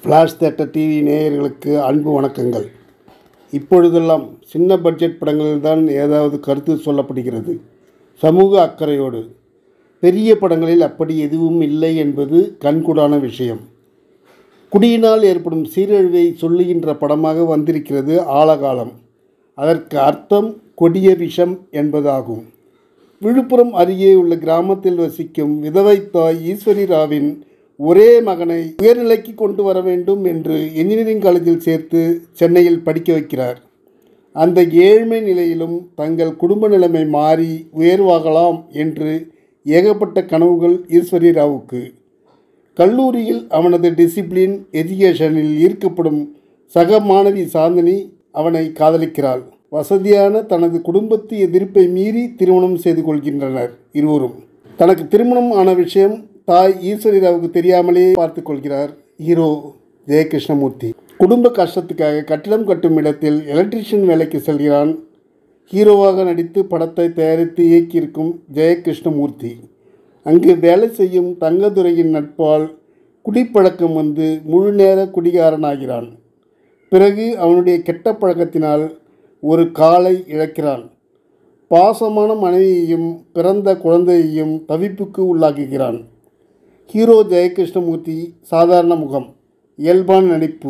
Flash theatre TV நேயர்களுக்கு அன்பு வணக்கங்கள். இப்பொழுதெல்லாம் சின்ன பட்ஜெட் படங்களில்தான் ஏதாவது கருத்து சொல்லப்படுகிறது, சமூக அக்கறையோடு. பெரிய படங்களில் அப்படி எதுவும் இல்லை என்பது கண்கூடான விஷயம். குடியினால் ஏற்படும் சீரழிவை சொல்லுகின்ற படமாக வந்திருக்கிறது ஆழகாலம். அதற்கு அர்த்தம் கொடிய விஷம் என்பதாகும். விழுப்புரம் அருகே உள்ள கிராமத்தில் வசிக்கும் விதவை தாய் ஈஸ்வரி ராவின் ஒரே மகனை உயர்நிலைக்கு கொண்டு வர வேண்டும் என்று இன்ஜினியரிங் காலேஜில் சேர்த்து சென்னையில் படிக்க வைக்கிறார். அந்த ஏழ்மை நிலையிலும் தங்கள் குடும்ப நிலைமை மாறி உயர்வாகலாம் என்று ஏகப்பட்ட கனவுகள் ஈஸ்வரி ராவுக்கு. கல்லூரியில் அவனது டிசிப்ளின் எஜுகேஷனில் ஈர்க்கப்படும் சக மாணவி சாந்தினி அவனை காதலிக்கிறாள். வசதியான தனது குடும்பத்து எதிர்ப்பை மீறி திருமணம் செய்து கொள்கின்றனர் இருவரும். தனக்கு திருமணம் ஆன விஷயம் தாய் ஈஸ்வரி ராவுக்கு தெரியாமலே பார்த்து கொள்கிறார் ஹீரோ ஜெயகிருஷ்ணமூர்த்தி. குடும்ப கஷ்டத்துக்காக கட்டிடம் கட்டும் இடத்தில் எலக்ட்ரீஷியன் வேலைக்கு செல்கிறான். ஹீரோவாக நடித்து படத்தை தயாரித்து இயக்கியிருக்கும் ஜெயகிருஷ்ணமூர்த்தி அங்கு வேலை செய்யும் தங்கதுரையின் நட்பால் குடிப்பழக்கம் வந்து முழு நேர குடிகாரனாகிறான். பிறகு அவனுடைய கெட்ட பழக்கத்தினால் ஒரு காலை இழக்கிறான். பாசமான மனைவியையும் பிறந்த குழந்தையையும் தவிப்புக்கு உள்ளாக்குகிறான். ஹீரோ ஜெயகிருஷ்ணமூர்த்தி சாதாரண முகம், இயல்பான நடிப்பு.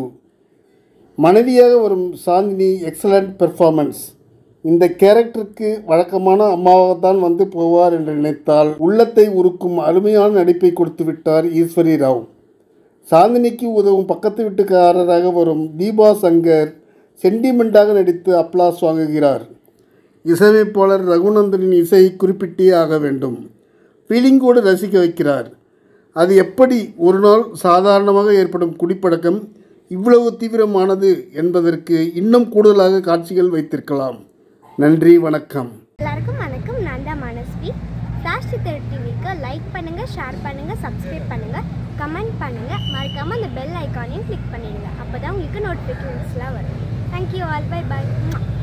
மனைவியாக வரும் சாந்தினி எக்ஸலண்ட் பெர்ஃபார்மன்ஸ். இந்த கேரக்டருக்கு வழக்கமான அம்மாவாகத்தான் வந்து போவார் என்று நினைத்தால் உள்ளத்தை உருக்கும் அருமையான நடிப்பை கொடுத்து விட்டார் ஈஸ்வரி ராவ். சாந்தினிக்கு உதவும் பக்கத்து வீட்டுக்காரராக வரும் தீபா சங்கர் சென்டிமெண்ட்டாக நடித்து அப்ளாஸ் வாங்குகிறார். இசையமைப்பாளர் ரகுநந்தனின் இசையை குறிப்பிட்டே ஆக வேண்டும். ஃபீலிங்கோடு ரசிக்க வைக்கிறார். அது எப்படி ஒரு நாள் சாதாரணமாக ஏற்படும் குடிப்பழக்கம் இவ்வளவு தீவிரமானது என்பதற்கு இன்னும் கூடுதலாக காட்சிகள் வைத்திருக்கலாம். நன்றி, வணக்கம். எல்லாருக்கும் வணக்கம். நான் தான் மனஸ்வி. ஃப்ளாஷ் தியேட்டர் டிவிக்கு லைக் பண்ணுங்கள், ஷேர் பண்ணுங்கள், சப்ஸ்கிரைப் பண்ணுங்கள், கமெண்ட் பண்ணுங்கள். மறக்காமல் அந்த பெல் ஐக்கானையும் கிளிக் பண்ணிடுங்க. அப்போ தான் உங்களுக்கு நோட்டிஃபிகேஷன்ஸ்லாம் வரும். Thank you all. பை பாய்.